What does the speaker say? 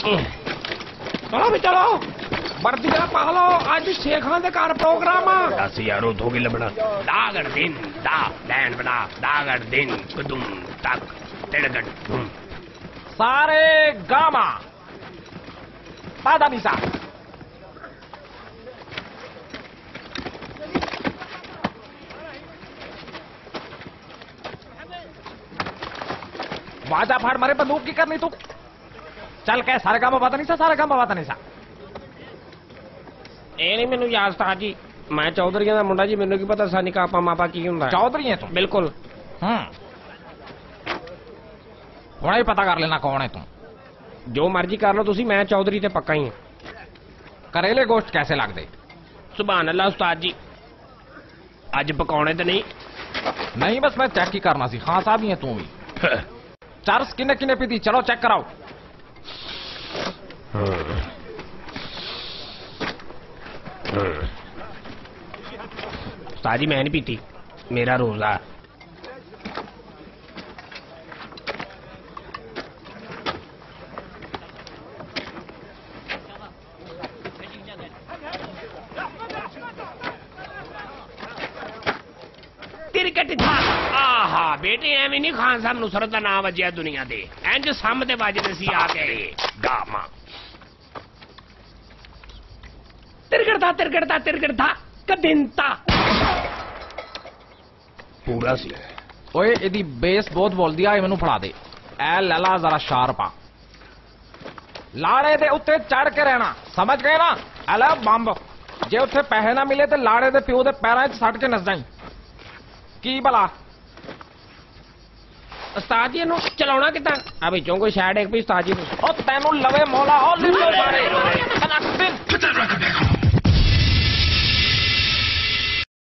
चलो भी चलो वर्दिया पालो आज शेखा दे घर प्रोग्राम दस यारो धोगी लबड़ा दागड़ दिन दा दैन बना दागड़ दिन कुदुम तक तिड़गड़ धुम सारे गामा पादा निसा वाजा फाड़ मारे बंदूक की करनी तू चल कह सारे गामा पता नहीं सा सारे गामा पता नहीं सा ਇਹ ਨਹੀਂ ਮੈਨੂੰ ਯਾਦ ਸਤਾਜ ਜੀ ਮੈਂ ਚੌਧਰੀਆਂ ਦਾ ਮੁੰਡਾ ਜੀ ਮੈਨੂੰ ਕੀ ਪਤਾ ਸਾਨੀ ਕਾਪਾ ਮਾਪਾ ਕੀ ਹੁੰਦਾ ਚੌਧਰੀ ਹੈ ਤੂੰ ਬਿਲਕੁਲ ਹੁਣੇ ਹੀ ਪਤਾ ਕਰ ਲੈਣਾ ਕੌਣ ਹੈ ਤੂੰ ਜੋ ਮਰਜ਼ੀ ਕਰ ਲਓ ਤੁਸੀਂ ਮੈਂ ਚੌਧਰੀ ਤੇ ਪੱਕਾ ਹੀ ਹਾਂ ਕਰੇਲੇ ਗੋਸ਼ਟ ਕੈਸੇ ਲੱਗਦੇ ਸੁਭਾਨ ਅੱਲਾਹ ਉਸਤਾਦ ਜੀ ਅੱਜ ਪਕਾਉਣੇ ਤੇ ਨਹੀਂ ਬਸ ਮੈਂ ਚੈੱਕ ਹੀ ਕਰਨਾ ਸੀ ਖਾਂ ਸਾਹਿਬ ਹੀ ਹੈ ਤੂੰ ਵੀ ਚਰਸ ਕਿੰਨੇ ਕਿੰਨੇ ਪੀਤੀ ਚਲੋ ਚੈੱਕ ਕਰਾਓ उस्ताद जी मैं नहीं पीती मेरा रोजा क्रिकेट था आहा बेटे एवं नहीं खान साहब नुसरत का नाम वजया दुनिया दे इंज सामने वजदे सी आके गामा तिरगड़ता कदिनता पूरा सी ओए इदी बेस बहुत बोलदी आ मैनू फड़ा दे ए लला जरा शार्प आ लाड़े दे उत्ते चढ़ के रहना समझ गए ना एला बंब जे उत्थे पैसे ना मिले ते लाड़े दे प्यो दे पैरां च सट के नस जाई की भला उस्ताद जी नू चलाउणा किदां आ विचों कोई शैड एक भी उस्ताद जी नू ओ तैनू लवे मौला ओ लिलो मारे